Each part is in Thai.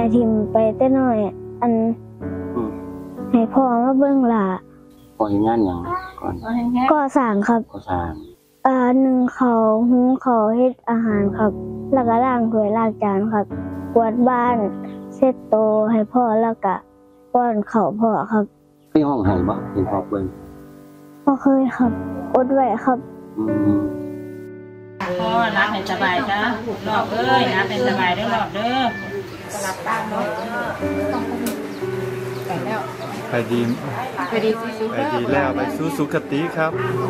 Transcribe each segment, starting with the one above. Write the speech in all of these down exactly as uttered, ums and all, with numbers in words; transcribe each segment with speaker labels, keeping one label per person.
Speaker 1: ทิมไปแต่น้อยอันให้พ่อมาเบิ่งหล่ะ
Speaker 2: พอเห็นงานอย่างก่อน
Speaker 1: ก่อสร้างครับ
Speaker 2: ก่อสร้าง
Speaker 1: อ่าหนึ่งเขาหุงเขาเฮ็ดอาหารครับแล้วก็ล้างถ้วยล้างจานครับกวาดบ้านเช็ดโต๊ะให้พ่อแล้วก็ป้อนข้าวพ่อครับ
Speaker 2: พี่ห้องให้บ่เห็นพ่อเบิ่ง
Speaker 1: พ่อเคยครับอดไว้ครับ
Speaker 3: พ่อรับให้สบายจ้ะรอบเอ้ยนะเป็นสบายเด้อรอบเด้อสลับบ้านเนาะไปแล้ว
Speaker 4: ไปดี
Speaker 3: ไปดี
Speaker 4: ไปดีแล้วไปสู่สุคติครับ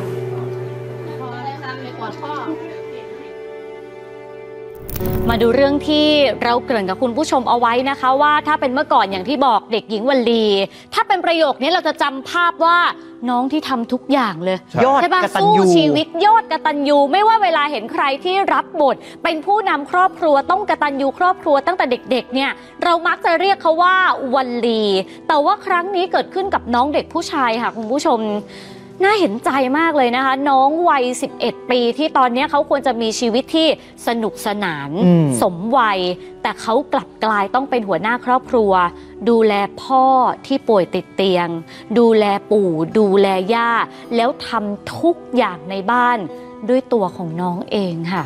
Speaker 5: มาดูเรื่องที่เราเกริ่นกับคุณผู้ชมเอาไว้นะคะว่าถ้าเป็นเมื่อก่อนอย่างที่บอกเด็กหญิงวลีถ้าเป็นประโยคนี้เราจะจำภาพว่าน้องที่ทำทุกอย่างเลยใช่ป่ะสู้ชีวิตยอดกตัญญูไม่ว่าเวลาเห็นใครที่รับบทเป็นผู้นำครอบครัวต้องกตัญญูครอบครัวตั้งแต่เด็กๆเนี่ยเรามักจะเรียกเขาว่าวลีแต่ว่าครั้งนี้เกิดขึ้นกับน้องเด็กผู้ชายค่ะคุณผู้ชมน่าเห็นใจมากเลยนะคะน้องวัยสิบเอ็ดปีที่ตอนนี้เขาควรจะมีชีวิตที่สนุกสนานสมวัยแต่เขากลับกลายต้องเป็นหัวหน้าครอบครัวดูแลพ่อที่ป่วยติดเตียงดูแลปู่ดูแลย่าแล้วทำทุกอย่างในบ้านด้วยตัวของน้องเองค่ะ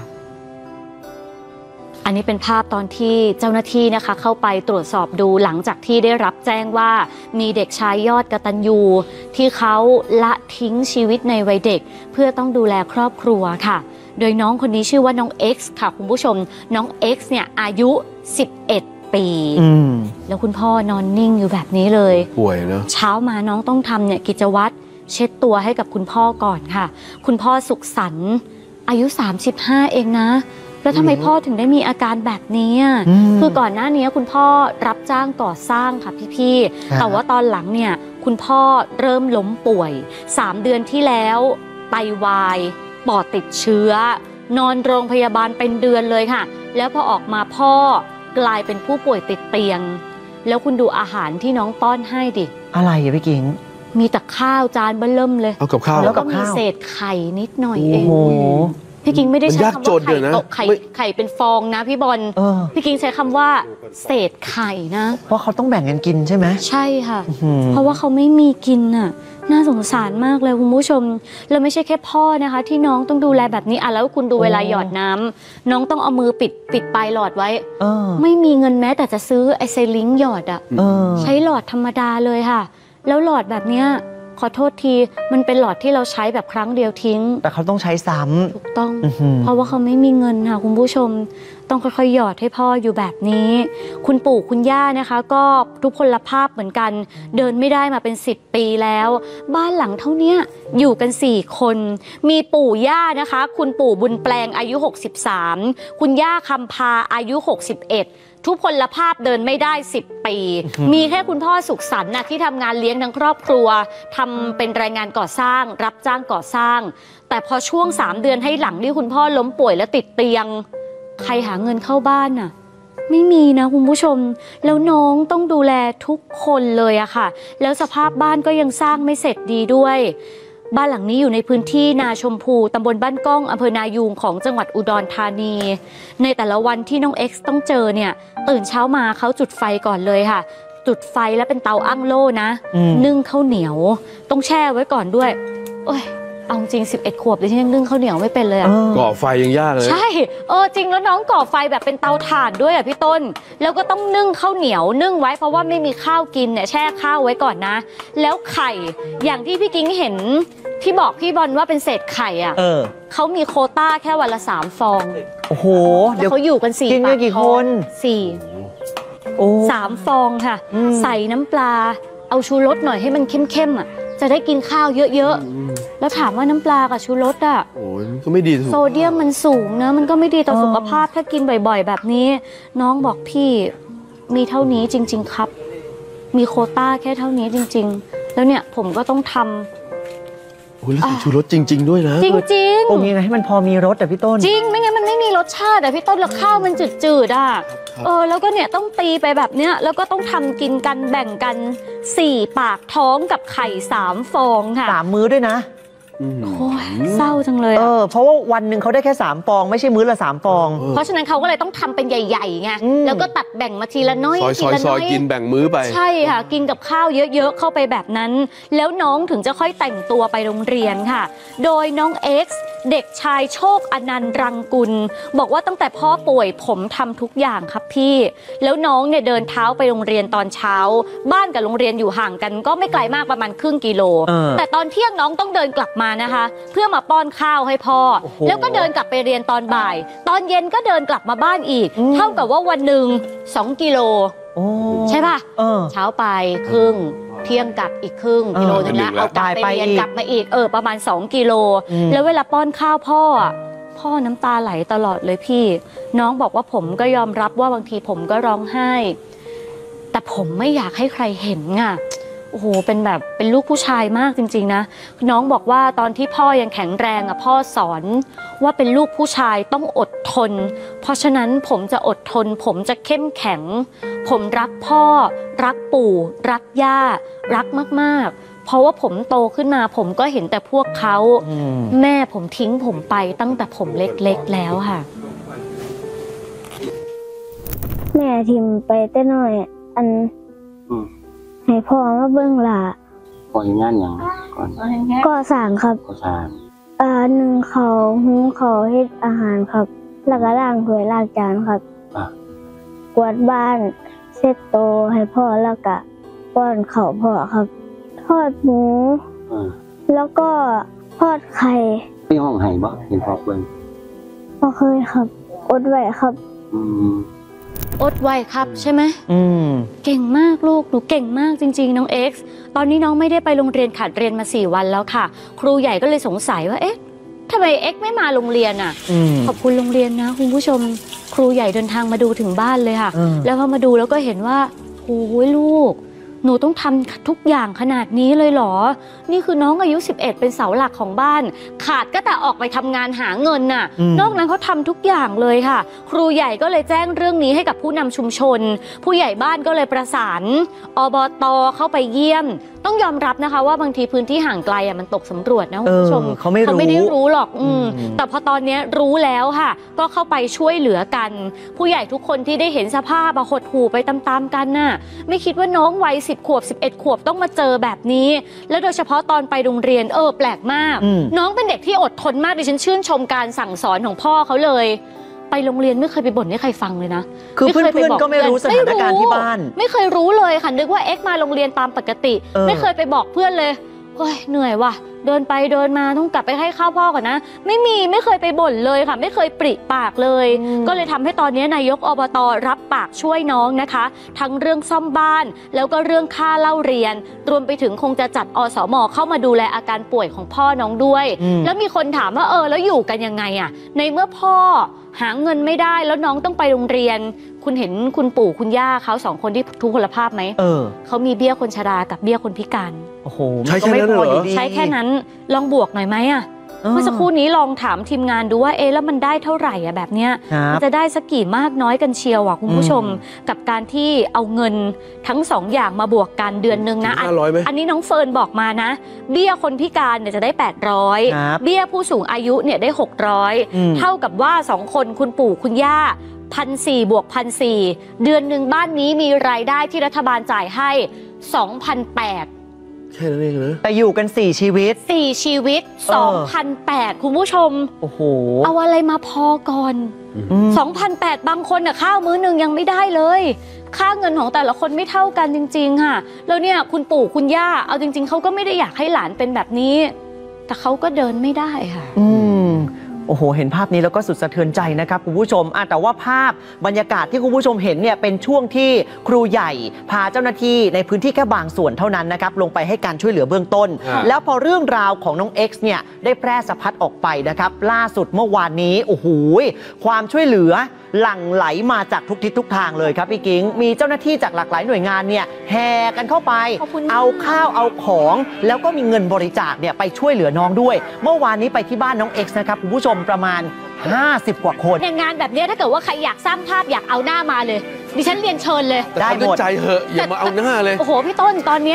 Speaker 5: อันนี้เป็นภาพตอนที่เจ้าหน้าที่นะคะเข้าไปตรวจสอบดูหลังจากที่ได้รับแจ้งว่ามีเด็กชายยอดกตัญญูที่เขาละทิ้งชีวิตในวัยเด็กเพื่อต้องดูแลครอบครัวค่ะโดยน้องคนนี้ชื่อว่าน้อง X ค่ะคุณผู้ชมน้อง X เนี่ยอายุสิบเอ็ดปีแล้วคุณพ่อนอนนิ่งอยู่แบบนี้เลย
Speaker 4: ป่วยเนอะ
Speaker 5: เช้ามาน้องต้องทำเนี่ยกิจวัตรเช็ดตัวให้กับคุณพ่อก่อนค่ะคุณพ่อสุขสันต์อายุสามสิบห้าเองนะแล้วทำไมพ่อถึงได้มีอาการแบบนี้คือก่อนหน้านี้คุณพ่อรับจ้างก่อสร้างค่ะพี่ๆแต่ว่าตอนหลังเนี่ยคุณพ่อเริ่มล้มป่วยสามเดือนที่แล้วไตวายปอดติดเชื้อนอนโรงพยาบาลเป็นเดือนเลยค่ะแล้วพอออกมาพ่อกลายเป็นผู้ป่วยติดเตียงแล้วคุณดูอาหารที่น้องป้อนให้ดิ
Speaker 6: อะไรอะพี่กิ๊ง
Speaker 5: มีแต่ข้าวจานเบิ่มเลย
Speaker 4: เอากับข้าว
Speaker 5: แล้วก็มีเศษไข่นิดหน่อยเองพี่กิ้งไม่ได้ใช้คำว่าไข่ตกไข่ไข่เป็นฟองนะพี่บอลพี่กิ้งใช้คำว่าเศษไข่นะ
Speaker 6: เพราะเขาต้องแบ่งกันกินใช่ไหม
Speaker 5: ใช่ค่ะเพราะว่าเขาไม่มีกินน่ะน่าสงสารมากเลยคุณผู้ชมแล้วไม่ใช่แค่พ่อนะคะที่น้องต้องดูแลแบบนี้อ่ะแล้วคุณดูเวลาหยอดน้ำน้องต้องเอามือปิดปิดปลายหลอดไว้ไม่มีเงินแม้แต่จะซื้อไอไซลิงหยอดอ่ะใช้หลอดธรรมดาเลยค่ะแล้วหลอดแบบเนี้ยขอโทษทีมันเป็นหลอดที่เราใช้แบบครั้งเดียวทิ้ง
Speaker 6: แต่เขาต้องใช้ซ้ำ
Speaker 5: ถูกต้องเพราะว่าเขาไม่มีเงินค่ะคุณผู้ชมต้องค่อยๆหยอดให้พ่ออยู่แบบนี้คุณปู่คุณย่านะคะก็ทุกพลภาพเหมือนกันเดินไม่ได้มาเป็นสิบปีแล้วบ้านหลังเท่านี้อยู่กันสี่คนมีปู่ย่านะคะคุณปู่บุญแปลงอายุหกสิบสามคุณย่าคำพาอายุหกสิบเอ็ดทุพพลภาพเดินไม่ได้สิบปีมีแค่คุณพ่อสุขสันต์นะที่ทำงานเลี้ยงทั้งครอบครัวทำเป็นแรงงานก่อสร้างรับจ้างก่อสร้างแต่พอช่วงสามเดือนให้หลังที่คุณพ่อล้มป่วยและติดเตียงใครหาเงินเข้าบ้านน่ะไม่มีนะคุณผู้ชมแล้วน้องต้องดูแลทุกคนเลยอะค่ะแล้วสภาพบ้านก็ยังสร้างไม่เสร็จดีด้วยบ้านหลังนี้อยู่ในพื้นที่นาชมพูตำบลบ้านก้องอำเภอนายูงของจังหวัดอุดรธานีในแต่ละวันที่น้อง X ต้องเจอเนี่ยตื่นเช้ามาเขาจุดไฟก่อนเลยค่ะจุดไฟแล้วเป็นเตาอั้งโล่นะนึ่งข้าวเหนียวต้องแช่ไว้ก่อนด้วยโอ้ยเอาจริงสิบเอ็ดขวบดิฉันยังนึ่งข้าวเหนียวไม่เป็นเลยอะ
Speaker 4: ก่อไฟยังยากเลย
Speaker 5: ใช่เออจริงแล้วน้องก่อไฟแบบเป็นเตาถ่านด้วยอะพี่ต้นแล้วก็ต้องนึ่งข้าวเหนียวนึ่งไว้เพราะว่าไม่มีข้าวกินเนี่ยแช่ข้าวไว้ก่อนนะแล้วไข่อย่างที่พี่กิ้งเห็นที่บอกพี่บอลว่าเป็นเศษไข่อ่ะเออเขามีโควต้าแค่วันละสามฟอง
Speaker 6: โอ้โห
Speaker 5: เดี๋ยวเขาอยู่กันสี่
Speaker 6: กินกันกี่คน
Speaker 5: สี่สามฟองค่ะใส่น้ำปลาเอาชูรสหน่อยให้มันเข้มๆอ่ะจะได้กินข้าวเยอะๆแล้วถามว่าน้ำปลากับชูรสอ่ะ
Speaker 4: โอ้ยก็ไม่ดี
Speaker 5: โซเดียมมันสูงนะมันก็ไม่ดีต่อสุขภาพถ้ากินบ่อยๆแบบนี้น้องบอกพี่มีเท่านี้จริงๆครับมีโควต้าแค่เท่านี้จริงๆแล้วเนี่ยผมก็ต้องทำ
Speaker 4: โอ้ยแล้วใส่ชูรสจริงๆด้วยนะ
Speaker 5: จริงๆ
Speaker 6: ตรงนี้ไงให้มันพอมีรสแต่พี่ต้น
Speaker 5: จริงไม่งั้นมันไม่มีรสชาติแต่พี่ต้นแล้วข้าวมันจืดๆอ่ะเออแล้วก็เนี่ยต้องตีไปแบบเนี้ยแล้วก็ต้องทำกินกันแบ่งกันสี่ปากท้องกับไข่สามฟองค่ะ
Speaker 6: สามมื้อด้วยนะ
Speaker 5: โอ้ยเศร้าจังเลย
Speaker 6: เอ
Speaker 5: อะ
Speaker 6: อเพราะว่าวันหนึ่งเขาได้แค่สามฟองไม่ใช่มื้อละสามฟอง
Speaker 5: เพราะฉะนั้นเขาก็เลยต้องทำเป็นใหญ่ๆไง
Speaker 6: อืม
Speaker 5: แล้วก็ตัดแบ่งมาทีละน้อย
Speaker 4: ซอย
Speaker 5: ที
Speaker 4: ซอย
Speaker 5: ละ
Speaker 4: ซ
Speaker 5: น้
Speaker 4: อ
Speaker 5: อย ย
Speaker 4: กินแบ่งมื้อไป
Speaker 5: ใช่ค่ะ กินกับข้าวเยอะๆเข้าไปแบบนั้น แล้วน้องถึงจะค่อยแต่งตัวไปโรงเรียนค่ะ โดยน้อง X เด็กชายโชคอนันต์รังกุลบอกว่าตั้งแต่พ่อป่วยผมทำทุกอย่างครับพี่ แล้วน้องเนี่ยเดินเท้าไปโรงเรียนตอนเช้า บ้านกับโรงเรียนอยู่ห่างกันก็ไม่ไกลมากประมาณครึ่งกิโล
Speaker 6: เออ
Speaker 5: แต่ตอนเที่ยงน้องต้องเดินกลับมานะคะ เพื่อมาป้อนข้าวให้พ่อ
Speaker 6: โอ้โห
Speaker 5: แล้วก็เดินกลับไปเรียนตอนบ่าย ตอนเย็นก็เดินกลับมาบ้านอีก
Speaker 6: อืม
Speaker 5: เท่ากับว่าวันหนึ่งสองกิโล
Speaker 6: โอ้
Speaker 5: ใช่ป่ะ
Speaker 6: เออ
Speaker 5: เช้าไปครึ่งเที่ยงกลับอีกครึ่ง
Speaker 6: เออ
Speaker 5: กิโลนึงละ
Speaker 4: เป็นหนึ่งละ
Speaker 5: เอากลับไป
Speaker 6: ไป
Speaker 5: เรียน
Speaker 6: อีก
Speaker 5: กลับมาอีกเออประมาณสองกิโล
Speaker 6: อืม
Speaker 5: แล้วเวลาป้อนข้าวพ่ออะพ่อน้ำตาไหลตลอดเลยพี่ น้องบอกว่าผมก็ยอมรับว่าบางทีผมก็ร้องไห้ แต่ผมไม่อยากให้ใครเห็นไงโอ้โหเป็นแบบเป็นลูกผู้ชายมากจริงๆนะน้องบอกว่าตอนที่พ่อยังแข็งแรงอ่ะพ่อสอนว่าเป็นลูกผู้ชายต้องอดทน เพราะฉะนั้นผมจะอดทน ผมจะเข้มแข็ง ผมรักพ่อ รักปู่ รักย่า รักมากๆ เพราะว่าผมโตขึ้นมาผมก็เห็นแต่พวกเขา
Speaker 6: อืม
Speaker 5: แม่ผมทิ้งผมไปตั้งแต่ผมเล็กๆแล้วค่ะ
Speaker 1: แม่ทิมไปแต่น้อย อัน
Speaker 2: อืม
Speaker 1: ให้พ่อมาเบิ่งหล่ะ
Speaker 2: พอเห็นงานอย่างก่อน
Speaker 1: ก่อสร้างครับ
Speaker 2: ก็สร้าง
Speaker 1: อ่าหนึ่งเขาวหุงเขาวเฮ็ดอาหารครับ แล้วก็ล้างถ้วยล้างจานครับ
Speaker 2: อ่ะ
Speaker 1: กวาดบ้านเช็ดโต๊ะให้พ่อแล้วก็ป้อนข้าวพ่อครับ ทอดหมู
Speaker 2: เออ
Speaker 1: แล้วก็ทอดไข่
Speaker 2: พี่ห้องให้บ่เห็นพ่อเบิ่ง
Speaker 1: บ่เคยครับ อดไว้ครับ
Speaker 2: อืม
Speaker 5: อดไว้ครับใช่ไหม
Speaker 6: อืม
Speaker 5: เก่งมากลูก หนูเก่งมากจริงๆน้อง X ตอนนี้น้องไม่ได้ไปโรงเรียนขาดเรียนมาสี่วันแล้วค่ะ ครูใหญ่ก็เลยสงสัยว่าเอ๊ะทำไม X ไม่มาโรงเรียนอ่ะ
Speaker 6: อืม
Speaker 5: ขอบคุณโรงเรียนนะคุณผู้ชม ครูใหญ่เดินทางมาดูถึงบ้านเลยค่ะ
Speaker 6: อืม
Speaker 5: แล้วพอมาดูแล้วก็เห็นว่าโอ้ยลูก หนูต้องทำทุกอย่างขนาดนี้เลยเหรอ นี่คือน้องอายุสิบเอ็ดเป็นเสาหลักของบ้าน ขาดก็แต่ออกไปทำงานหาเงินน่ะ
Speaker 6: อืม
Speaker 5: นอกนั้นเขาทำทุกอย่างเลยค่ะ ครูใหญ่ก็เลยแจ้งเรื่องนี้ให้กับผู้นำชุมชน ผู้ใหญ่บ้านก็เลยประสานอบต.เข้าไปเยี่ยม ต้องยอมรับนะคะว่าบางทีพื้นที่ห่างไกลอ่ะมันตกสำรวจนะคุณผู้ชม
Speaker 6: เออเขาไม่รู้
Speaker 5: เขาไม่ได้รู้หรอกอืม
Speaker 6: อืม
Speaker 5: แต่พอตอนนี้รู้แล้วค่ะ ก็เข้าไปช่วยเหลือกัน ผู้ใหญ่ทุกคนที่ได้เห็นสภาพอะหดหู่ไปตามๆกันน่ะไม่คิดว่าน้องวัยสิบขวบสิบเอ็ดขวบต้องมาเจอแบบนี้ แล้วโดยเฉพาะตอนไปโรงเรียนเออแปลกมาก
Speaker 6: อืม
Speaker 5: น้องเป็นเด็กที่อดทนมากดิฉันชื่นชมการสั่งสอนของพ่อเขาเลย ไปโรงเรียนไม่เคยไปบ่นให้ใครฟังเลยนะ
Speaker 6: คือเพื่
Speaker 5: ไม่เคยไป
Speaker 6: อน
Speaker 5: บอก
Speaker 6: ๆก็ไม่รู้สถานการณ์ที่บ้าน
Speaker 5: ไม่เคยรู้เลยค่ะนึกว่าเอ็กซ์มาโรงเรียนตามปกติ
Speaker 6: เออ
Speaker 5: ไม่เคยไปบอกเพื่อนเลยเฮ้ยเหนื่อยว่ะเดินไปเดินมาต้องกลับไปให้ข้าวพ่อก่อนนะ ไม่มีไม่เคยไปบ่นเลยค่ะ ไม่เคยปริปากเลย ก็เลยทำให้ตอนนี้นายกอบตรับปากช่วยน้องนะคะ ทั้งเรื่องซ่อมบ้าน แล้วก็เรื่องค่าเล่าเรียน รวมไปถึงคงจะจัดอสม.เข้ามาดูแลอาการป่วยของพ่อน้องด้วย
Speaker 6: อืม
Speaker 5: แล้วมีคนถามว่าเออแล้วอยู่กันยังไงอะในเมื่อพ่อหาเงินไม่ได้แล้วน้องต้องไปโรงเรียน คุณเห็นคุณปู่คุณย่าเขาสองคนที่ทุพพลภาพไหม
Speaker 6: เออ
Speaker 5: เขามีเบี้ยคนชรากับเบี้ยคนพิการ
Speaker 6: โอ้โห
Speaker 4: ใช่
Speaker 6: มันก็ไม่
Speaker 4: แค่นั้น
Speaker 6: พอ
Speaker 4: เหรอ
Speaker 6: อยู่ดี
Speaker 5: ใช้แค่นั้นลองบวกหน่อยไหมอะ
Speaker 6: เออ
Speaker 5: เมื่อสักครู่นี้ลองถามทีมงานดูว่าเอ๊ะแล้วมันได้เท่าไหร่อะแบบเนี้ย
Speaker 6: ครับ
Speaker 5: มันจะได้สักกี่มากน้อยกันเชียวอ่ะคุณผู้ชม กับการที่เอาเงินทั้งสองอย่างมาบวกกันเดือนหนึ่งนะ
Speaker 4: ห้าร้อยไหม
Speaker 5: อันนี้น้องเฟิร์นบอกมานะ เบี้ยคนพิการเนี่ยจะได้แปดร้อย
Speaker 6: ครับ
Speaker 5: เบี้ยผู้สูงอายุเนี่ยได้หกร้อย
Speaker 6: อืม
Speaker 5: เท่ากับว่าสองคนคุณปู่คุณย่าพันสี่บวกพันสี่เดือนหนึ่งบ้านนี้มีรายได้ที่รัฐบาลจ่ายให้สองพันแปด
Speaker 4: แค่นั้นเองนะ
Speaker 6: แต่อยู่กันสี่ชีวิต
Speaker 5: สี่ชีวิต
Speaker 6: เออ
Speaker 5: สองพันแปดคุณผู้ชม
Speaker 6: โอ้โห
Speaker 5: เอาอะไรมาพอก่อน
Speaker 6: อืม
Speaker 5: สองพันแปด บางคนน่ะข้าวมื้อหนึ่งยังไม่ได้เลย ค่าเงินของแต่ละคนไม่เท่ากันจริงๆค่ะแล้วเนี่ยคุณปู่คุณย่าเอาจริงๆเขาก็ไม่ได้อยากให้หลานเป็นแบบนี้ แต่เขาก็เดินไม่ได้ค่ะ
Speaker 6: อืมโอ้โห เห็นภาพนี้แล้วก็สุดสะเทือนใจนะครับคุณผู้ชมอ่ะแต่ว่าภาพบรรยากาศที่คุณผู้ชมเห็นเนี่ยเป็นช่วงที่ครูใหญ่พาเจ้าหน้าที่ในพื้นที่แค่บางส่วนเท่านั้นนะครับลงไปให้การช่วยเหลือเบื้องต้น
Speaker 4: ครับ
Speaker 6: แล้วพอเรื่องราวของน้อง X เนี่ยได้แพร่สะพัดออกไปนะครับล่าสุดเมื่อวานนี้โอ้โหความช่วยเหลือหลั่งไหลมาจากทุกทิศทุกทางเลยครับพี่กิ๊งมีเจ้าหน้าที่จากหลากหลายหน่วยงานเนี่ยแห่กันเข้าไป
Speaker 5: ขอบคุณมาก
Speaker 6: เอาข้าวเอาของแล้วก็มีเงินบริจาคเนี่ยไปช่วยเหลือน้องด้วย เมื่อวานนี้ไปที่บ้านน้อง X นะครับคุณผู้ชมประมาณห้าสิบกว่าคน
Speaker 5: ในงานแบบเนี้ยถ้าเกิดว่าใครอยากสร้างภาพอยากเอาหน้ามาเลย ดิฉันเรียนเชิญเลย
Speaker 6: ได้หมด
Speaker 4: ใจเหอะอย่ามาเอาหน้าเลย
Speaker 5: โอ้โหพี่ต้นตอนเนี้ยใจ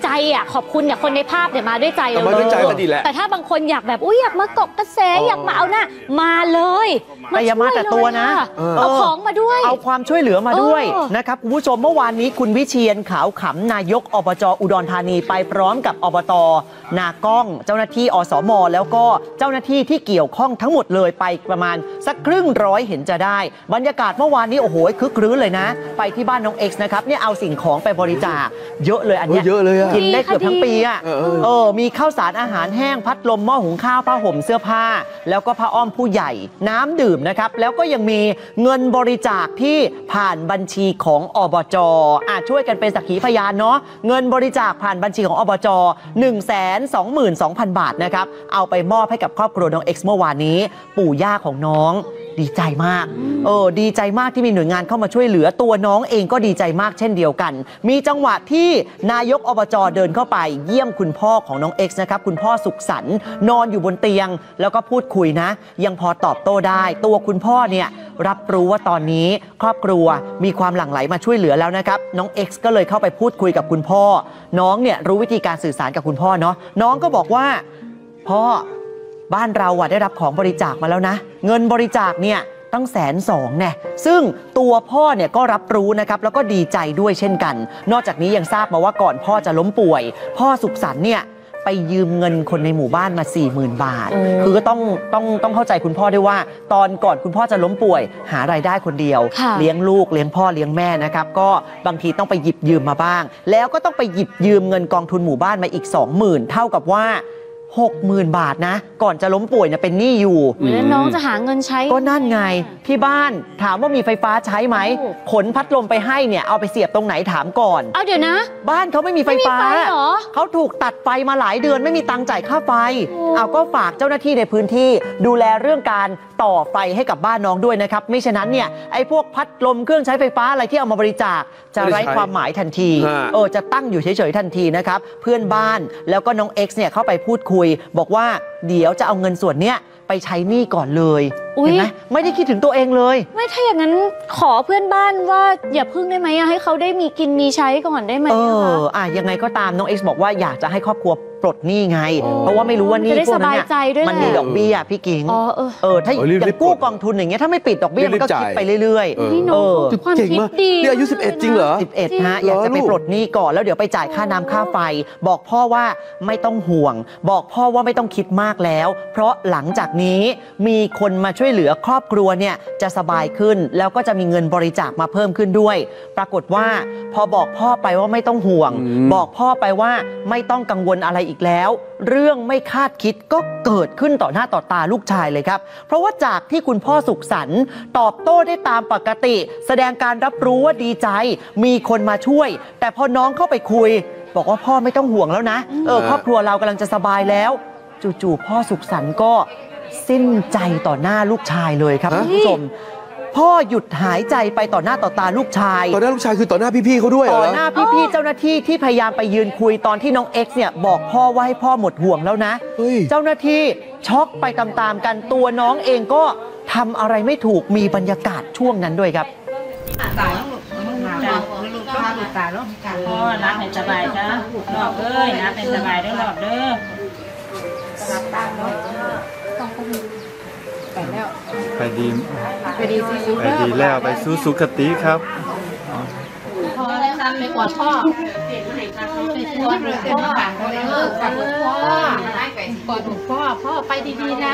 Speaker 5: ใจอ่ะขอบคุณเนี่ยคนในภาพเนี่ยมาด้วยใจเลย
Speaker 4: มาด้วยใจก็ดีแหละ
Speaker 5: แต่ถ้าบางคนอยากแบบอุ้ยอยากมาเกาะกระแสอยากมาเอาหน้ามาเลยมาช่วยเลยค่ะเอาของมาด้วย
Speaker 6: เอาความช่วยเหลือมาด้วย
Speaker 5: เออ
Speaker 6: นะครับคุณผู้ชมเมื่อวานนี้คุณวิเชียนขาวขำนายกอบจอุดรธานีไปพร้อมกับอบตนากล้องเจ้าหน้าที่อสมแล้วก็เจ้าหน้าที่ที่เกี่ยวข้องทั้งหมดเลยไปประมาณสักครึ่งร้อยเห็นจะได้บรรยากาศเมื่อวานนี้โอ้โหคึกครื้นเลยนะไปที่บ้านน้องเอ็กซ์นะครับเนี่ยเอาสิ่งของไปบริจาคเยอะเลยอันนี้
Speaker 4: เยอะเลยอะ
Speaker 6: กินได้เกือบทั้งปีอ่ะ
Speaker 4: เออเออ
Speaker 6: เออมีข้าวสารอาหารแห้งพัดลมหม้อหุงข้าวผ้าห่มเสื้อผ้าแล้วก็ผ้าอ้อมผู้ใหญ่น้ำดื่มนะครับแล้วก็ยังมีเงินบริจาคที่ผ่านบัญชีของอบจอ่ะช่วยกันเป็นสักขีพยานเนาะเงินบริจาคผ่านบัญชีของอบจ หนึ่งแสนสองหมื่นสองพัน บาทนะครับเอาไปมอบให้กับครอบครัวน้องเอ็กซ์เมื่อวานนี้ปู่ย่าของน้องดีใจมากเออดีใจมากที่มีหน่วยงานเข้ามาช่วยเหลือตัวน้องเองก็ดีใจมากเช่นเดียวกันมีจังหวะที่นายกอบจเดินเข้าไปเยี่ยมคุณพ่อของน้องเอ็กซ์นะครับคุณพ่อสุขสันต์นอนอยู่บนเตียงแล้วก็พูดคุยนะยังพอตอบโต้ได้ตัวคุณพ่อเนี่ยรับรู้ว่าตอนนี้ครอบครัวมีความหลั่งไหลมาช่วยเหลือแล้วนะครับน้องเอ็กซ์ก็เลยเข้าไปพูดคุยกับคุณพ่อน้องเนี่ยรู้วิธีการสื่อสารกับคุณพ่อเนาะน้องก็บอกว่าพ่อบ้านเราอะได้รับของบริจาคมาแล้วนะเงินบริจาคเนี่ยตั้งแสนสองเนี่ยซึ่งตัวพ่อเนี่ยก็รับรู้นะครับแล้วก็ดีใจด้วยเช่นกันนอกจากนี้ยังทราบมาว่าก่อนพ่อจะล้มป่วยพ่อสุขสันต์เนี่ยไปยืมเงินคนในหมู่บ้านมา สี่หมื่น บาทคือก็ต้องต้องต้องเข้าใจคุณพ่อด้วยว่าตอนก่อนคุณพ่อจะล้มป่วยหารายได้คนเดียวเลี้ยงลูกเลี้ยงพ่อเลี้ยงแม่นะครับก็บางทีต้องไปหยิบยืมมาบ้างแล้วก็ต้องไปหยิบยืมเงินกองทุนหมู่บ้านมาอีก สองหมื่น เท่ากับว่าหกหมื่น บาทนะก่อนจะล้มป่วยเนี่ยเป็นหนี้อยู่
Speaker 5: แล้วน้องจะหาเงินใช้
Speaker 6: ก็นั่นไงที่บ้านถามว่ามีไฟฟ้าใช้ไหมขนพัดลมไปให้เนี่ยเอาไปเสียบตรงไหนถามก่อน
Speaker 5: เอาเดี๋ยวนะ
Speaker 6: บ้านเขาไม่มีไฟฟ้าเขาถูกตัดไฟมาหลายเดือนไม่มีตังค์จ่ายค่าไฟเอาก็ฝากเจ้าหน้าที่ในพื้นที่ดูแลเรื่องการต่อไฟให้กับบ้านน้องด้วยนะครับไม่ฉะนั้นเนี่ยไอ้พวกพัดลมเครื่องใช้ไฟฟ้าอะไรที่เอามาบริจาคจะไร้ความหมายทันทีเออจะตั้งอยู่เฉยๆทันทีนะครับเพื่อนบ้านแล้วก็น้องเอ็กซ์เนี่ยเข้าไปพูดคุยบอกว่าเดี๋ยวจะเอาเงินส่วนเนี้ยไปใช้หนี้ก่อนเลยเห็นไหมไม่ได้คิดถึงตัวเองเลย
Speaker 5: ไม่ถ้าอย่างนั้นขอเพื่อนบ้านว่าอย่าพึ่งได้ไหมให้เขาได้มีกินมีใช้ก่อนได้ไหม
Speaker 6: เอออ่ะยังไงก็ตามน้องเอ็กซ์บอกว่าอยากจะให้ครอบครัวปลดหนี้ไงเพราะว่าไม่รู้ว่าหนี้พวกนั้นเนี่ยมันมีดอกเบี้ยพี่กิ๊งเออถ้าอย่างกู้กองทุนอย่างเงี้ยถ้าไม่ปิดดอกเบี้ยมันก็คิดไปเรื่อยๆเออ
Speaker 5: ความคิดดี
Speaker 4: นี่อายุสิบเอ็ดจริงเหรอ
Speaker 6: สิบเอ็ดฮะอยากจะไปปลดหนี้ก่อนแล้วเดี๋ยวไปจ่ายค่าน้ำค่าไฟบอกพ่อว่าไม่ต้องห่วงบอกพ่อว่าไม่ต้องคิดมากแล้วเพราะหลังจากนี้มีคนมาช่วยเหลือครอบครัวเนี่ยจะสบายขึ้นแล้วก็จะมีเงินบริจาคมาเพิ่มขึ้นด้วยปรากฏว่าพอบอกพ่อไปว่าไม่ต้องห่วงบอกพ่อไปว่าไม่ต้องกังวลอะไรอีกแล้วเรื่องไม่คาดคิดก็เกิดขึ้นต่อหน้าต่อตาลูกชายเลยครับเพราะว่าจากที่คุณพ่อสุขสันต์ตอบโต้ได้ตามปกติแสดงการรับรู้ว่าดีใจมีคนมาช่วยแต่พอน้องเข้าไปคุยบอกว่าพ่อไม่ต้องห่วงแล้วนะเออครอบครัวเรากำลังจะสบายแล้วจู่ๆพ่อสุขสันต์ก็สิ้นใจต่อหน้าลูกชายเลยครับคุณผู้ชมพ่อหยุดหายใจไปต่อหน้าต่อตาลูกชาย
Speaker 4: ต่อหน้าลูกชายคือต่อหน้าพี่ๆเขาด้วยเหรอ
Speaker 6: ต่อหน้าพี่ๆเจ้าหน้าที่ที่พยายามไปยืนคุยตอนที่น้องเอ็กซ์เนี่ยบอกพ่อว่าให้พ่อหมดห่วงแล้วนะเจ้าหน้าที่ช็อกไปตามๆกันตัวน้องเองก็ทำอะไรไม่ถูกมีบรรยากาศช่วงนั้นด้วยครับ
Speaker 3: ตายลูกมึงมาลูกก็ลูกตายลูกพ่อรักให้สบายจ้ะหลอกเอ้ยนะเป็นสบายเด้อหลอกเด้อรับตามเนาะต้องก็มีไปแล้ว
Speaker 4: ไปดี
Speaker 3: ไปดีสิ
Speaker 4: ไปดีแล้วไปสู้สุขติครับ
Speaker 3: พ่อแล้วทำไปกอดพ่อไปกอดพ่อเออกอดพ่อกอดพ่อพ่อไปดีๆนะ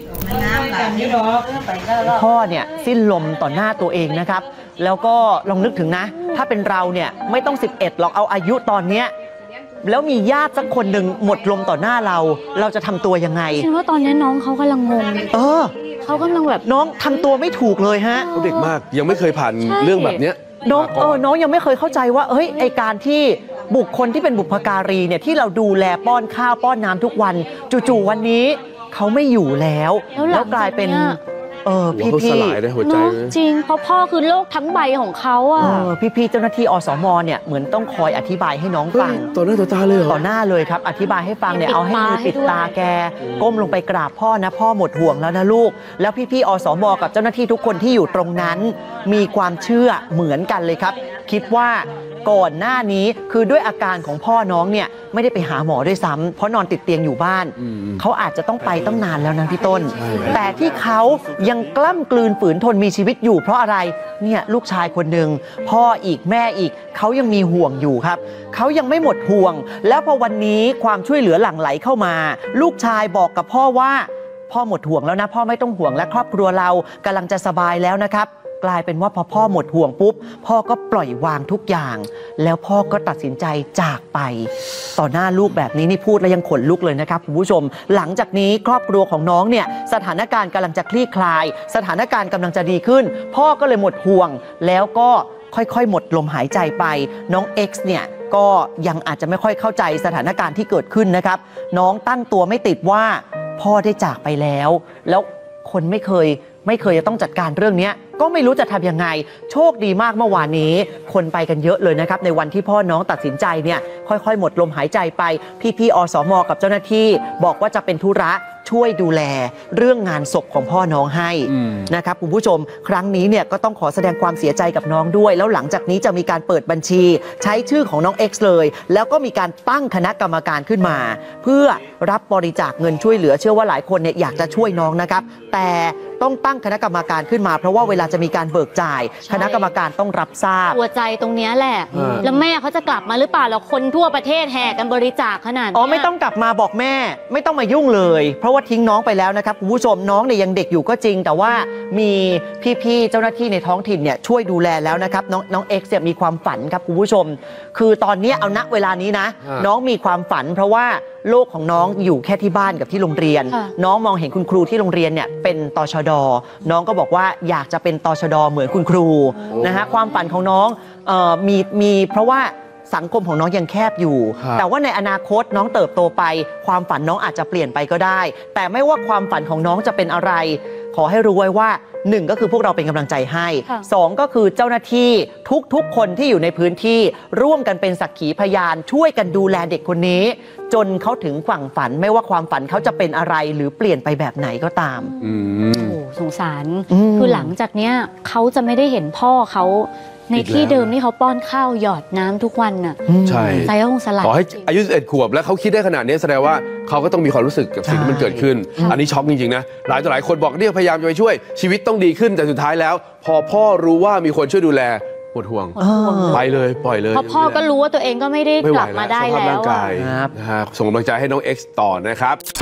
Speaker 6: พ่อเนี่ยสิ้นลมต่อหน้าตัวเองนะครับแล้วก็ลองนึกถึงนะถ้าเป็นเราเนี่ยไม่ต้องสิบเอ็ดหรอกเอาอายุตอนเนี้ยแล้วมีญาติสักคนหนึ่งหมดลมต่อหน้าเราเราจะทำตัวยังไง
Speaker 5: ฉันว่าตอนนี้น้องเขากำลังงง
Speaker 6: เออ
Speaker 5: เขากำลังแบบ
Speaker 6: น้องทำตัวไม่ถูกเลยฮะ
Speaker 4: เด็กมากยังไม่เคยผ่านเรื่องแบบเนี้ย
Speaker 6: น้องเออน้องยังไม่เคยเข้าใจว่าเฮ้ยไอการที่บุคคลที่เป็นบุพการีเนี่ยที่เราดูแลป้อนข้าวป้อนน้ำทุกวันจู่ๆวันนี้เขาไม่อยู่แล้วแล้วกลายเป็นเออพี่พี่
Speaker 5: จริงเพราะพ่อคือโลกทั้งใบของเขาอ่ะ
Speaker 6: พี่พี่เจ้าหน้าที่อสมเนี่ยเหมือนต้องคอยอธิบายให้น้องฟัง
Speaker 4: ต่อหน้าต่อตาเลย
Speaker 6: ต่อหน้าเลยครับอธิบายให้ฟังเนี่ยเอาให้มือปิดตาแกก้มลงไปกราบพ่อนะพ่อหมดห่วงแล้วนะลูกแล้วพี่พี่อสมกับเจ้าหน้าที่ทุกคนที่อยู่ตรงนั้นมีความเชื่อเหมือนกันเลยครับคิดว่าก่อนหน้านี้คือด้วยอาการของพ่อน้องเนี่ยไม่ได้ไปหาหมอด้วยซ้ำเพราะนอนติดเตียงอยู่บ้านเขาอาจจะต้องไปตั้งนานแล้วนะพี่ต้นแต่ที่เขายังกล้ำกลืนฝืนทนมีชีวิตอยู่เพราะอะไรเนี่ยลูกชายคนหนึ่งพ่ออีกแม่อีกเขายังมีห่วงอยู่ครับเขายังไม่หมดห่วงแล้วพอวันนี้ความช่วยเหลือหลั่งไหลเข้ามาลูกชายบอกกับพ่อว่าพ่อหมดห่วงแล้วนะพ่อไม่ต้องห่วงและครอบครัวเรากำลังจะสบายแล้วนะครับกลายเป็นว่าพอพ่อหมดห่วงปุ๊บพ่อก็ปล่อยวางทุกอย่างแล้วพ่อก็ตัดสินใจจากไปต่อหน้าลูกแบบนี้นี่พูดแล้วยังขนลุกเลยนะครับคุณผู้ชมหลังจากนี้ครอบครัวของน้องเนี่ยสถานการณ์กำลังจะคลี่คลายสถานการณ์กำลังจะดีขึ้นพ่อก็เลยหมดห่วงแล้วก็ค่อยๆหมดลมหายใจไปน้อง X เนี่ยก็ยังอาจจะไม่ค่อยเข้าใจสถานการณ์ที่เกิดขึ้นนะครับน้องตั้งตัวไม่ติดว่าพ่อได้จากไปแล้วแล้วคนไม่เคยไม่เคยจะต้องจัดการเรื่องนี้ก็ไม่รู้จะทำยังไงโชคดีมากเมื่อวานนี้คนไปกันเยอะเลยนะครับในวันที่พ่อน้องตัดสินใจเนี่ยค่อยๆหมดลมหายใจไปพี่ๆอสม.กับเจ้าหน้าที่บอกว่าจะเป็นธุระช่วยดูแลเรื่องงานศพของพ่อน้องให้นะครับคุณผู้ชมครั้งนี้เนี่ยก็ต้องขอแสดงความเสียใจกับน้องด้วยแล้วหลังจากนี้จะมีการเปิดบัญชีใช้ชื่อของน้อง X เลยแล้วก็มีการตั้งคณะกรรมการขึ้นมาเพื่อรับบริจาคเงินช่วยเหลือเชื่อว่าหลายคนเนี่ยอยากจะช่วยน้องนะครับแต่ต้องตั้งคณะกรรมการขึ้นมาเพราะว่าเวลาจะมีการเบิกจ่ายคณะกรรมการต้องรับทราบ
Speaker 5: ตัวใจตรงนี้แหละแล้วแม่เขาจะกลับมาหรือเปล่าแล้วคนทั่วประเทศแห่กันบริจาคขนาดนี้อ๋
Speaker 6: อไม่ต้องกลับมาบอกแม่ไม่ต้องมายุ่งเลยเพราะว่าทิ้งน้องไปแล้วนะครับคุณผู้ชมน้องเนี่ยยังเด็กอยู่ก็จริงแต่ว่ามีพี่ๆเจ้าหน้าที่ในท้องถิ่นเนี่ยช่วยดูแลแล้วนะครับน้องน้อง X เนี่ยมีความฝันครับคุณผู้ชมคือตอนนี้เอาณเวลานี้นะน้องมีความฝันเพราะว่าโลกของน้องอยู่แค่ที่บ้านกับที่โรงเรียนน้องมองเห็นคุณครูที่โรงเรียนเนี่ยเป็นตชด.น้องก็บอกว่าอยากจะเป็นตชด.เหมือนคุณครูนะฮะความฝันของน้องเอ่อมีมีเพราะว่าสังคมของน้องยังแคบอยู่แต่ว่าในอนาคตน้องเติบโตไปความฝันน้องอาจจะเปลี่ยนไปก็ได้แต่ไม่ว่าความฝันของน้องจะเป็นอะไรขอให้รู้ไว้ว่าหนึ่งก็คือพวกเราเป็นกำลังใจให้สองก็คือเจ้าหน้าที่ทุกๆคนที่อยู่ในพื้นที่ร่วมกันเป็นสักขีพยานช่วยกันดูแลเด็กคนนี้จนเขาถึงฝั่งฝันไม่ว่าความฝันเขาจะเป็นอะไรหรือเปลี่ยนไปแบบไหนก็ตาม
Speaker 5: โอ้สงสารคือหลังจากเนี้ยเขาจะไม่ได้เห็นพ่อเขาในที่เดิมที่เขาป้อนข้าวหยอดน้ำทุกวันน่ะ
Speaker 4: ใช่
Speaker 5: ใจก็คงสลาย
Speaker 4: ขอให้อายุสิบเอ็ดขวบแล้วเขาคิดได้ขนาดนี้แสดงว่าเขาก็ต้องมีความรู้สึกกับสิ่งที่มันเกิดขึ้นอันนี้ช็อกจริงๆนะหลายต่อหลายคนบอกเนี่ยพยายามจะไปช่วยชีวิตต้องดีขึ้นแต่สุดท้ายแล้วพอพ่อรู้ว่ามีคนช่วยดูแลหมดห่วงไปเลยปล่อยเลย
Speaker 5: เพราะพ่อก็รู้ว่าตัวเองก็ไม่ได้กลับมาได้แล้ว
Speaker 4: นะฮะส่งกำลังใจให้น้อง X ต่อนะครับ